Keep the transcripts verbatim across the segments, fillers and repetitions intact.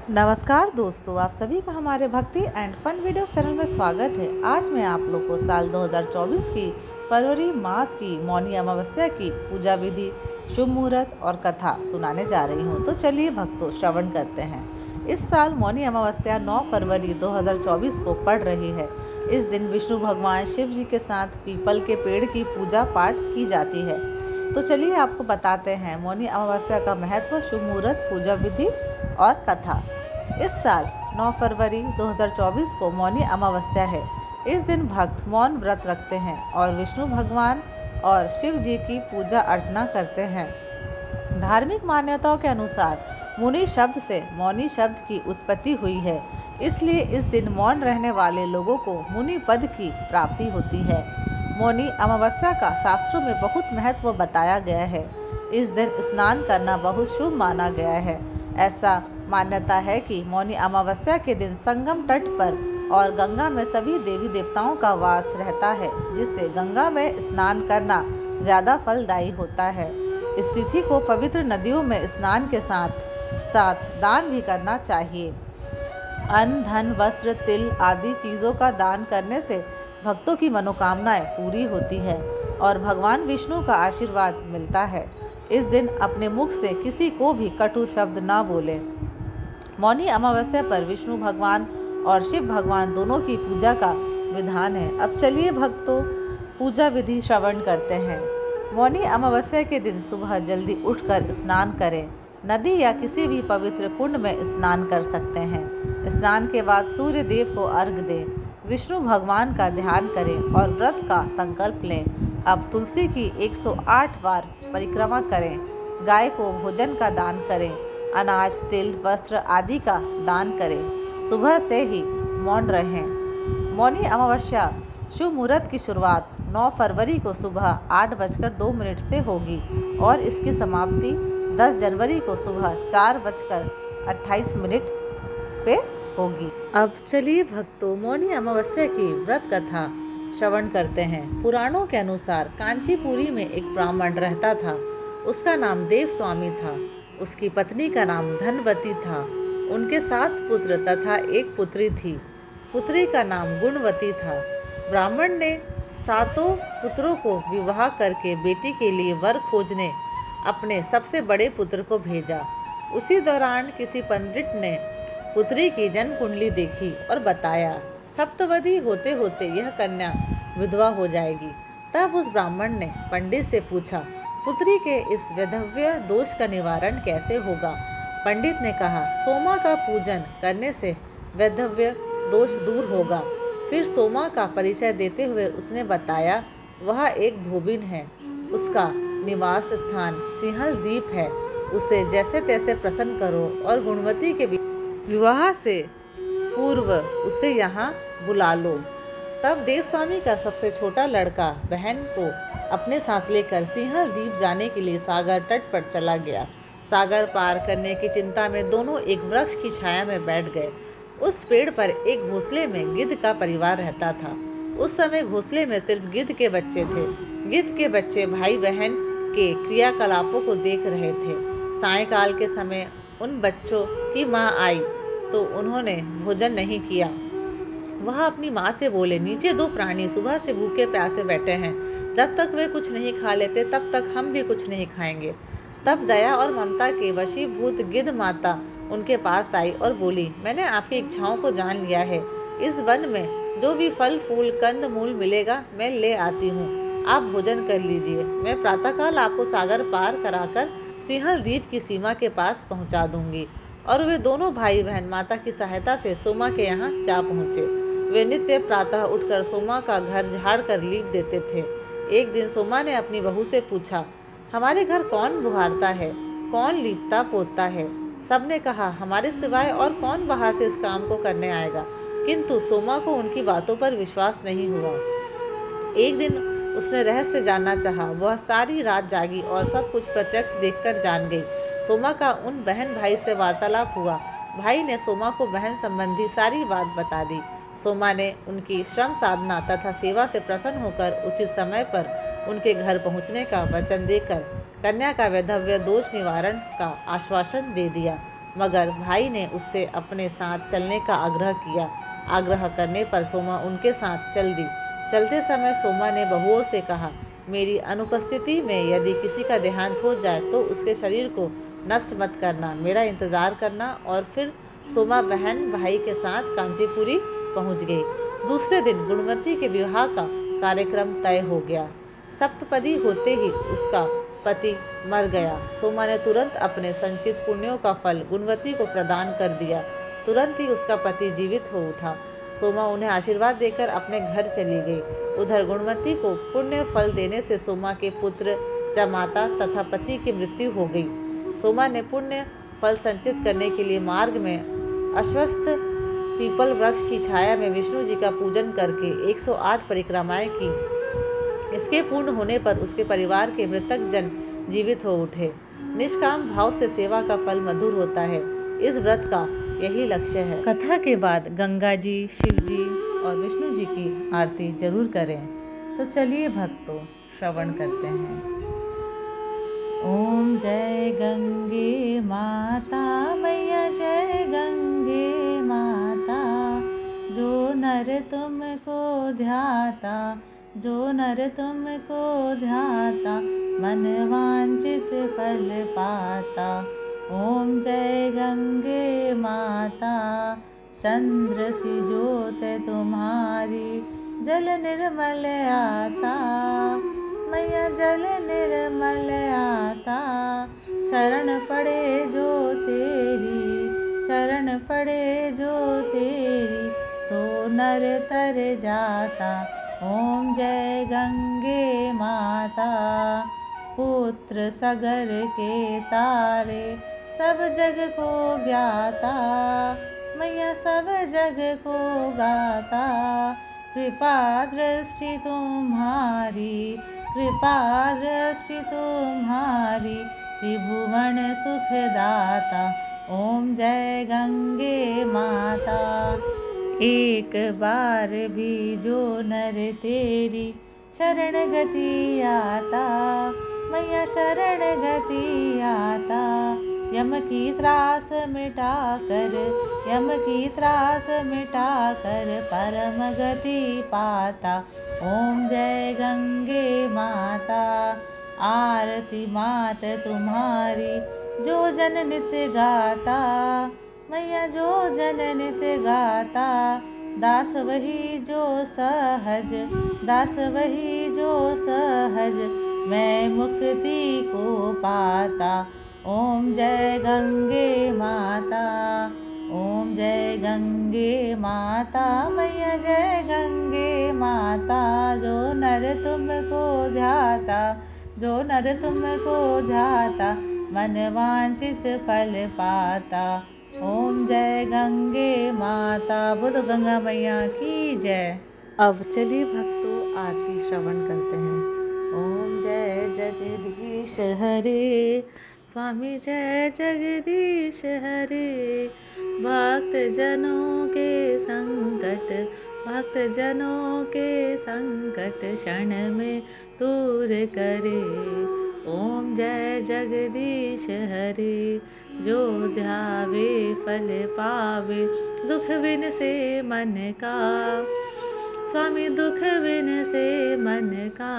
नमस्कार दोस्तों, आप सभी का हमारे भक्ति एंड फन वीडियो चैनल में स्वागत है। आज मैं आप लोग को साल दो हज़ार चौबीस की फरवरी मास की मौनी अमावस्या की पूजा विधि, शुभ मुहूर्त और कथा सुनाने जा रही हूँ। तो चलिए भक्तों, श्रवण करते हैं। इस साल मौनी अमावस्या नौ फरवरी दो हज़ार चौबीस को पड़ रही है। इस दिन विष्णु भगवान शिव जी के साथ पीपल के पेड़ की पूजा पाठ की जाती है। तो चलिए आपको बताते हैं मौनी अमावस्या का महत्व, शुभ मुहूर्त, पूजा विधि और कथा। इस साल नौ फरवरी दो हज़ार चौबीस को मौनी अमावस्या है। इस दिन भक्त मौन व्रत रखते हैं और विष्णु भगवान और शिव जी की पूजा अर्चना करते हैं। धार्मिक मान्यताओं के अनुसार मुनि शब्द से मौनी शब्द की उत्पत्ति हुई है, इसलिए इस दिन मौन रहने वाले लोगों को मुनि पद की प्राप्ति होती है। मौनी अमावस्या का शास्त्रों में बहुत महत्व बताया गया है। इस दिन स्नान करना बहुत शुभ माना गया है। ऐसा मान्यता है कि मौनी अमावस्या के दिन संगम तट पर और गंगा में सभी देवी देवताओं का वास रहता है, जिससे गंगा में स्नान करना ज़्यादा फलदायी होता है। इस तिथि को पवित्र नदियों में स्नान के साथ साथ दान भी करना चाहिए। अन्न, धन, वस्त्र, तिल आदि चीज़ों का दान करने से भक्तों की मनोकामनाएं पूरी होती है और भगवान विष्णु का आशीर्वाद मिलता है। इस दिन अपने मुख से किसी को भी कटु शब्द ना बोले। मौनी अमावस्या पर विष्णु भगवान और शिव भगवान दोनों की पूजा का विधान है। अब चलिए भक्तों, पूजा विधि श्रवण करते हैं। मौनी अमावस्या के दिन सुबह जल्दी उठकर स्नान करें। नदी या किसी भी पवित्र कुंड में स्नान कर सकते हैं। स्नान के बाद सूर्य देव को अर्घ दें, विष्णु भगवान का ध्यान करें और व्रत का संकल्प लें। अब तुलसी की एक सौ आठ बार परिक्रमा करें। गाय को भोजन का दान करें। अनाज, तिल, वस्त्र आदि का दान करें। सुबह से ही मौन रहें। मौनी अमावस्या शुभ मुहूर्त की शुरुआत नौ फरवरी को सुबह आठ बजकर दो मिनट से होगी और इसकी समाप्ति दस जनवरी को सुबह चार बजकर अट्ठाईस मिनट पे होगी। अब चलिए भक्तों, मौनी अमावस्या की व्रत कथा श्रवण करते हैं। पुराणों के अनुसार कांचीपुरी में एक ब्राह्मण रहता था। उसका नाम देव स्वामी था। उसकी पत्नी का नाम धनवती था। उनके सात पुत्र तथा एक पुत्री थी। पुत्री का नाम गुणवती था। ब्राह्मण ने सातों पुत्रों को विवाह करके बेटी के लिए वर खोजने अपने सबसे बड़े पुत्र को भेजा। उसी दौरान किसी पंडित ने पुत्री की जन्म कुंडली देखी और बताया, सप्तवती होते होते यह कन्या विधवा हो जाएगी। तब उस ब्राह्मण ने पंडित से पूछा, पुत्री के इस वैधव्य दोष का निवारण कैसे होगा? पंडित ने कहा, सोमा का पूजन करने से वैधव्य दोष दूर होगा। फिर सोमा का परिचय देते हुए उसने बताया, वह एक धोबिन है। उसका निवास स्थान सिंहल द्वीप है। उसे जैसे तैसे प्रसन्न करो और गुणवती के विवाह से पूर्व उसे यहाँ बुला लो। तब देवस्वामी का सबसे छोटा लड़का बहन को अपने साथ लेकर सिंहल द्वीप जाने के लिए सागर तट पर चला गया। सागर पार करने की चिंता में दोनों एक वृक्ष की छाया में बैठ गए। उस पेड़ पर एक घोंसले में गिद्ध का परिवार रहता था। उस समय घोंसले में सिर्फ गिद्ध के बच्चे थे। गिद्ध के बच्चे भाई बहन के क्रियाकलापों को देख रहे थे। सायंकाल के समय उन बच्चों की माँ आई तो उन्होंने भोजन नहीं किया। वह अपनी माँ से बोले, नीचे दो प्राणी सुबह से भूखे प्यासे बैठे हैं। जब तक वे कुछ नहीं खा लेते तब तक हम भी कुछ नहीं खाएंगे। तब दया और ममता के वशीभूत गिद्ध माता उनके पास आई और बोली, मैंने आपकी इच्छाओं को जान लिया है। इस वन में जो भी फल फूल कंद मूल मिलेगा मैं ले आती हूँ। आप भोजन कर लीजिए। मैं प्रातःकाल आपको सागर पार कराकर सिंहल द्वीप की सीमा के पास पहुँचा दूंगी। और वे दोनों भाई बहन माता की सहायता से सोमा के यहाँ जा पहुँचे। वे नित्य प्रातः उठकर सोमा का घर झाड़ कर लीप देते थे। एक दिन सोमा ने अपनी बहू से पूछा, हमारे घर कौन बुहारता है, कौन लीपता पोतता है? सबने कहा, हमारे सिवाय और कौन बाहर से इस काम को करने आएगा? किंतु सोमा को उनकी बातों पर विश्वास नहीं हुआ। एक दिन उसने रहस्य जानना चाहा। वह सारी रात जागी और सब कुछ प्रत्यक्ष देखकर जान गई। सोमा का उन बहन भाई से वार्तालाप हुआ। भाई ने सोमा को बहन संबंधी सारी बात बता दी। सोमा ने उनकी श्रम साधना तथा सेवा से प्रसन्न होकर उचित समय पर उनके घर पहुंचने का वचन देकर कन्या का वैधव्य दोष निवारण का आश्वासन दे दिया। मगर भाई ने उससे अपने साथ चलने का आग्रह किया। आग्रह करने पर सोमा उनके साथ चल दी। चलते समय सोमा ने बहुओं से कहा, मेरी अनुपस्थिति में यदि किसी का देहांत हो जाए तो उसके शरीर को नष्ट मत करना, मेरा इंतज़ार करना। और फिर सोमा बहन भाई के साथ कांचीपुरी पहुंच गई। दूसरे दिन गुणवंती के विवाह का कार्यक्रम तय हो गया। सप्तपदी होते ही उसका पति मर गया। सोमा ने तुरंत अपने संचित पुण्यों का फल गुणवंती को प्रदान कर दिया। तुरंत ही उसका पति जीवित हो उठा। सोमा उन्हें आशीर्वाद देकर अपने घर चली गई। उधर गुणवंती को पुण्य फल देने से सोमा के पुत्र, जमाता तथा पति की मृत्यु हो गई। सोमा ने पुण्य फल संचित करने के लिए मार्ग में अश्वत्थ पीपल वृक्ष की छाया में विष्णु जी का पूजन करके एक सौ आठ परिक्रमाएं की। इसके पूर्ण होने पर उसके परिवार के मृतक जन जीवित हो उठे। निष्काम भाव से सेवा का फल मधुर होता है। इस व्रत का यही लक्ष्य है। कथा के बाद गंगा जी, शिव जी और विष्णु जी की आरती जरूर करें। तो चलिए भक्तों, श्रवण करते हैं। ओम जय गंगे माता मैया, जय गंगे माता। जो नर तुमको ध्याता, जो नर तुमको ध्याता, मन वांछित फल पाता। ओम जय गंगे माता। चंद्र सी ज्योत तुम्हारी, जल निर्मल आता। मैया जल निर्मल आता। शरण पड़े जो तेरी, शरण पड़े जो तेरी, सो नर तर जाता। ओम जय गंगे माता। पुत्र सगर के तारे, सब जग को ज्ञाता। मैया सब जग को गाता। कृपा दृष्टि तुम्हारी, कृपा दृष्टि तुम्हारी, त्रिभुवन सुखदाता। ओम जय गंगे माता। एक बार भी जो नर तेरी शरण गति आता, मैया शरण गति आता। यम की त्रास मिटा कर, यम की त्रास मिटा कर, परम गति पाता। ओम जय गंगे माता। आरती मात तुम्हारी, जो जन नित्य गाता। मैया जो जन नित्य गाता। दास वही जो सहज, दास वही जो सहज, मैं मुक्ति को पाता। ओम जय गंगे माता। ओम जय गंगे माता। मैया जय गंगे माता। जो नर तुमको ध्याता, जो नर तुमको ध्याता, मन वांछित फल पाता। ओम जय गंगे माता। बोलो गंगा मैया की जय। अब चलिए भक्तों, आरती श्रवण करते हैं। ओम जय जगदीश हरे, स्वामी जय जगदीश हरे। भक्त जनों के संकट, भक्त जनों के संकट, क्षण में दूर करे। ओम जय जगदीश हरे। जो ध्यावे फल पावे, दुख बिन से मन का। स्वामी दुख बिन से मन का।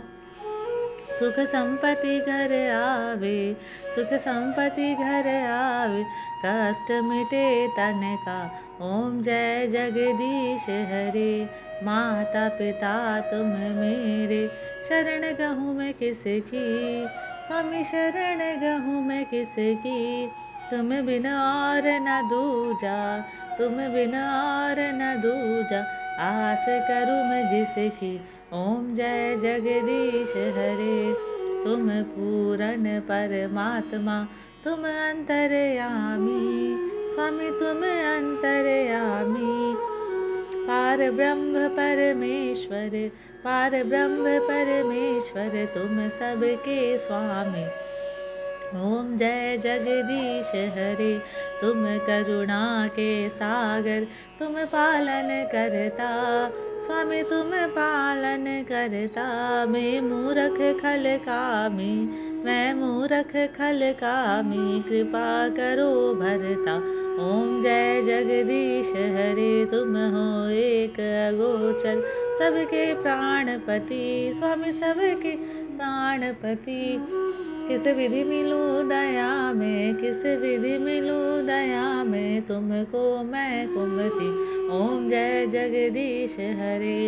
सुख संपत्ति घर आवे, सुख संपत्ति घर आवे, कष्ट मिटे तन का। ओम जय जगदीश हरे। माता पिता तुम मेरे, शरण गहूँ मैं किसकी। स्वामी शरण गहूँ मैं किसकी। तुम बिन और न दूजा, तुम बिन और न दूजा, आस करूँ मैं जिसकी। ओम जय जगदीश हरे। तुम पूर्ण परमात्मा, तुम अंतर्यामी। स्वामी तुम अंतर्यामी। पार ब्रह्म परमेश्वर, पार ब्रह्म परमेश्वर, तुम सबके स्वामी। ओम जय जगदीश हरे। तुम करुणा के सागर, तुम पालन करता। स्वामी तुम पालन करता। मैं मूर्ख खल कामी, मैं मूरख खल कामी कृपा करो भरता। ओम जय जगदीश हरे तुम हो एक अगोचर, सबके प्राणपति स्वामी सबके प्राणपति। किस विधि मिलूं दया में, किस विधि मिलूं दया में, तुमको मैं कुमति। ओम जय जगदीश हरे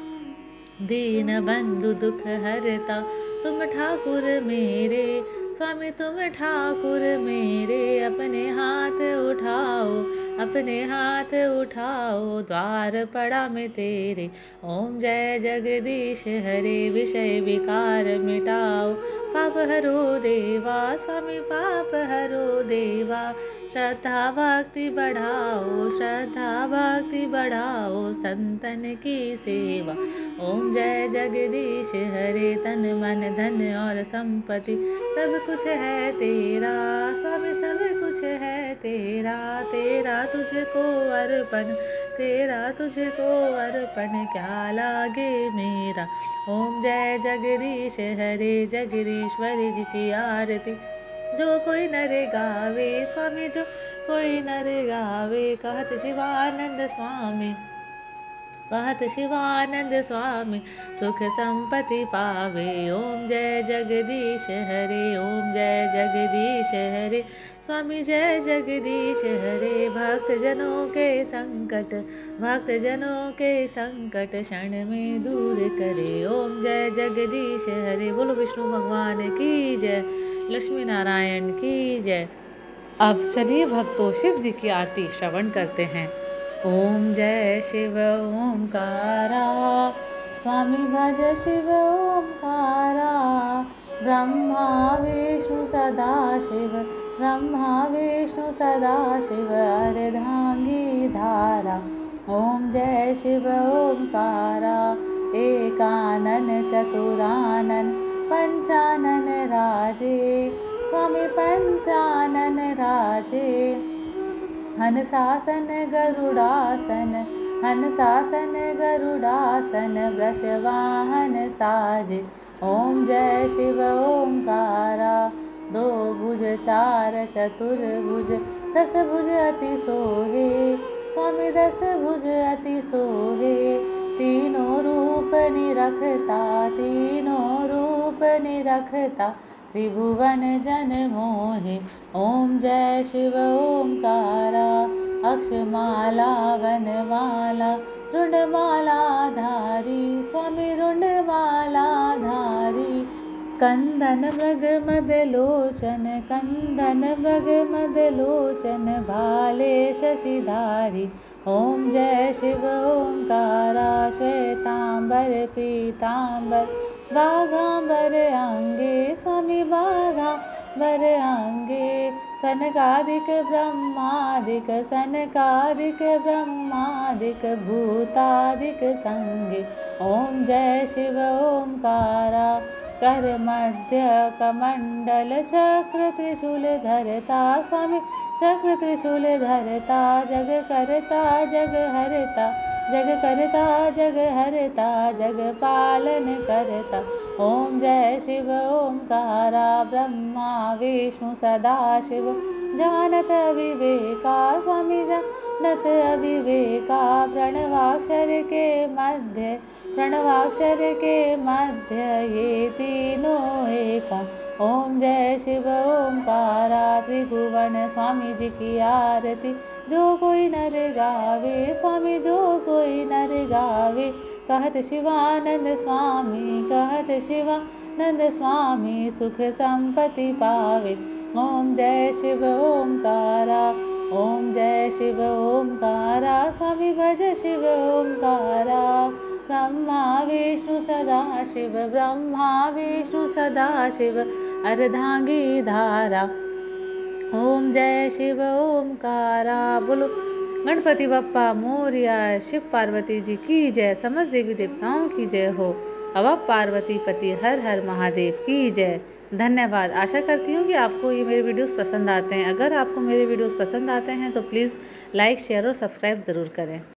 दीन बंधु दुख हरता, तुम ठाकुर मेरे स्वामी तुम ठाकुर मेरे। अपने हाथ उठाओ, अपने हाथ उठाओ, द्वार पड़ा मैं तेरे। ओम जय जगदीश हरे विषय विकार मिटाओ, पाप हरो देवा स्वामी पाप हरो देवा। श्रद्धा भक्ति बढ़ाओ, श्रद्धा भक्ति बढ़ाओ, संतन की सेवा। ओम जय जगदीश हरे तन मन धन और संपत्ति, सब कुछ है तेरा स्वामी सब कुछ है तेरा। तेरा तुझको अर्पण, तेरा तुझको अर्पण, क्या लागे मेरा। ओम जय जगदीश हरे जगदीश्वरी जी की आरती, जो कोई नर गावे स्वामी जो कोई नर गावे। कहत शिवानंद स्वामी, कहत शिवानंद स्वामी, सुख संपत्ति पावे। ओम जय जगदीश हरे, ओम जय जगदीश हरे स्वामी जय जगदीश हरे। भक्त जनों के संकट, भक्त जनों के संकट क्षण में दूर करे। ओम जय जगदीश हरे। बोलो विष्णु भगवान की जय, लक्ष्मी नारायण की जय। अब चलिए भक्तों शिव जी की आरती श्रवण करते हैं। ओम जय शिव ओमकारा, स्वामी भज शिव ओमकारा। ब्रह्मा विष्णु सदा शिव, ब्रह्मा विष्णु सदा शिव, अर्धांगी धारा। ओम जय शिव ओमकारा, एकानन चतुरानन पंचानन राजे, स्वामी पंचानन राजे। हंसासन गरुड़ासन, हंसासन गरुड़ासन, वृषवाहन साजे। ओम जय शिव ओमकारा, दो भुज चार चतुर्भुज, दस भुज अति सोहे, स्वामी दस भुज अति सोहे। तीनों रूप निरखता, तीनों रूप निरखता, त्रिभुवन जन मोहे। ओम जय शिव ओमकारा, अक्षमाला वनमाला, रुंडमाला धारी, स्वामी रुंडमाला धारी। कंदन मृग मदलोचन, कंदन मृग मदलोचन, भाले शशिधारी। ओम जय शिव ओमकारा, श्वेतांबर पीतांबर, बाघांबर अंगे, स्वामी बाघांबर अंगे। सनकादिक ब्रह्मादिक, सनकादिक ब्रह्मादिक, भूतादिक संगे। ओम जय शिव ओमकारा, कर मध्य कमंडल, चक्र त्रिशूल धरता, स्वामी चक्र त्रिशूल धरता। जग करता जग हरता, जग करता जग हरता, जग पालन करता। ओम जय शिव ओमकारा, ब्रह्मा विष्णु सदा शिव, जानत अविवेका, स्वामी जानत अविवेका। प्रणवाक्षर के मध्य, प्रणवाक्षर के मध्य, ये तीनों एका। ओम जय शिव ओमकारा, त्रिभुवन स्वामी जी की आरती, जो कोई नर गावे स्वामी जो कोई नर गावे। कहत शिवानंद स्वामी, कहत शिवानंद स्वामी, सुख संपत्ति पावे। ओम जय शिव ओमकारा, ओम जय शिव ओमकारा, स्वामी भज शिव ओमकारा। ब्रह्मा विष्णु सदा शिव, ब्रह्मा विष्णु सदा शिव, अर्धांगी धारा। ओम जय शिव ओमकारा। बोलो गणपति बप्पा मोरिया, शिव पार्वती जी की जय, समस्त देवी देवताओं की जय हो। अब पार्वती पति हर हर महादेव की जय। धन्यवाद। आशा करती हूँ कि आपको ये मेरे वीडियोस पसंद आते हैं। अगर आपको मेरे वीडियोस पसंद आते हैं तो प्लीज़ लाइक शेयर और सब्सक्राइब ज़रूर करें।